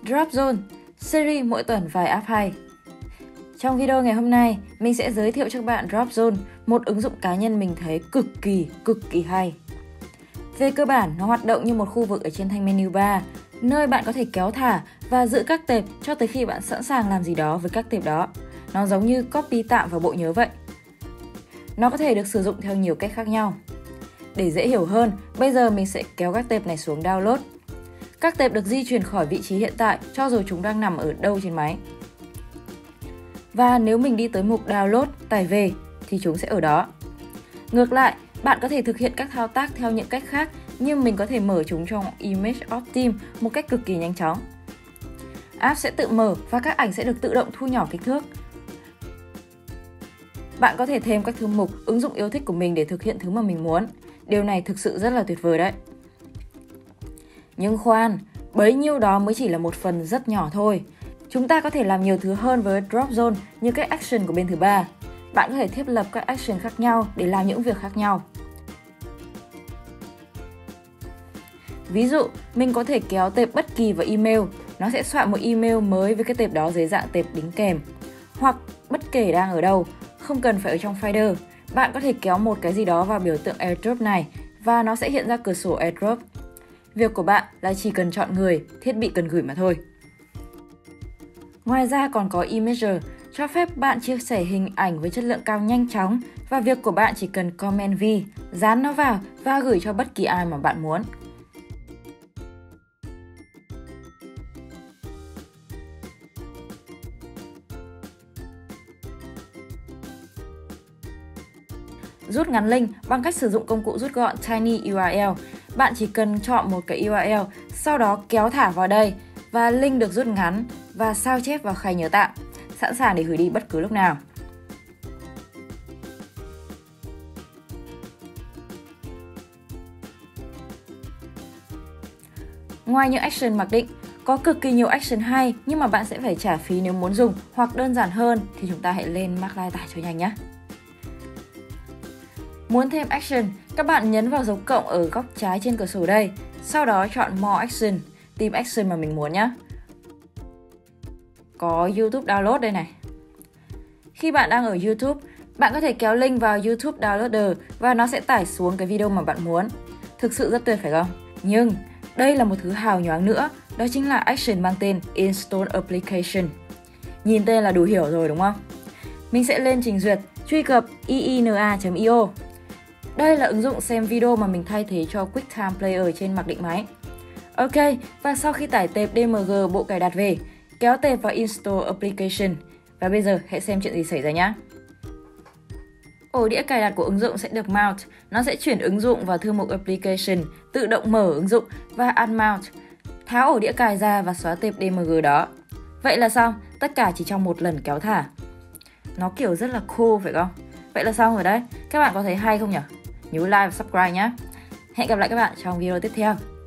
Drop Zone, series mỗi tuần vài app hay. Trong video ngày hôm nay, mình sẽ giới thiệu cho các bạn Drop Zone, một ứng dụng cá nhân mình thấy cực kỳ hay. Về cơ bản, nó hoạt động như một khu vực ở trên thanh menu bar, nơi bạn có thể kéo thả và giữ các tệp cho tới khi bạn sẵn sàng làm gì đó với các tệp đó. Nó giống như copy tạm vào bộ nhớ vậy. Nó có thể được sử dụng theo nhiều cách khác nhau. Để dễ hiểu hơn, bây giờ mình sẽ kéo các tệp này xuống download. Các tệp được di chuyển khỏi vị trí hiện tại cho dù chúng đang nằm ở đâu trên máy. Và nếu mình đi tới mục download, tải về thì chúng sẽ ở đó. Ngược lại, bạn có thể thực hiện các thao tác theo những cách khác, nhưng mình có thể mở chúng trong Image of Team một cách cực kỳ nhanh chóng. App sẽ tự mở và các ảnh sẽ được tự động thu nhỏ kích thước. Bạn có thể thêm các thư mục, ứng dụng yêu thích của mình để thực hiện thứ mà mình muốn. Điều này thực sự rất là tuyệt vời đấy. Nhưng khoan, bấy nhiêu đó mới chỉ là một phần rất nhỏ thôi. Chúng ta có thể làm nhiều thứ hơn với Drop Zone như các action của bên thứ ba. Bạn có thể thiết lập các action khác nhau để làm những việc khác nhau. Ví dụ, mình có thể kéo tệp bất kỳ vào email, nó sẽ soạn một email mới với cái tệp đó dưới dạng tệp đính kèm. Hoặc bất kể đang ở đâu, không cần phải ở trong folder, bạn có thể kéo một cái gì đó vào biểu tượng AirDrop này và nó sẽ hiện ra cửa sổ AirDrop. Việc của bạn là chỉ cần chọn người, thiết bị cần gửi mà thôi. Ngoài ra còn có Imager, cho phép bạn chia sẻ hình ảnh với chất lượng cao nhanh chóng và việc của bạn chỉ cần comment V, dán nó vào và gửi cho bất kỳ ai mà bạn muốn. Rút ngắn link bằng cách sử dụng công cụ rút gọn Tiny URL. Bạn chỉ cần chọn một cái URL, sau đó kéo thả vào đây và link được rút ngắn và sao chép vào khay nhớ tạm, sẵn sàng để gửi đi bất cứ lúc nào. Ngoài những action mặc định, có cực kỳ nhiều action hay nhưng mà bạn sẽ phải trả phí nếu muốn dùng, hoặc đơn giản hơn thì chúng ta hãy lên Markline tải cho nhanh nhé. Muốn thêm action, các bạn nhấn vào dấu cộng ở góc trái trên cửa sổ đây, sau đó chọn More Action, tìm action mà mình muốn nhé. Có YouTube Download đây này. Khi bạn đang ở YouTube, bạn có thể kéo link vào YouTube Downloader và nó sẽ tải xuống cái video mà bạn muốn. Thực sự rất tuyệt phải không? Nhưng đây là một thứ hào nhoáng nữa, đó chính là action mang tên Install Application. Nhìn tên là đủ hiểu rồi đúng không? Mình sẽ lên trình duyệt, truy cập iina.io. Đây là ứng dụng xem video mà mình thay thế cho QuickTime Player trên mặc định máy. Ok, và sau khi tải tệp DMG bộ cài đặt về, kéo tệp vào Install Application. Và bây giờ hãy xem chuyện gì xảy ra nhé. Ổ đĩa cài đặt của ứng dụng sẽ được mount, nó sẽ chuyển ứng dụng vào thư mục Application, tự động mở ứng dụng và unmount, tháo ổ đĩa cài ra và xóa tệp DMG đó. Vậy là xong, tất cả chỉ trong một lần kéo thả. Nó kiểu rất là cool phải không? Vậy là xong rồi đấy, các bạn có thấy hay không nhỉ? Nhớ like và subscribe nhé. Hẹn gặp lại các bạn trong video tiếp theo.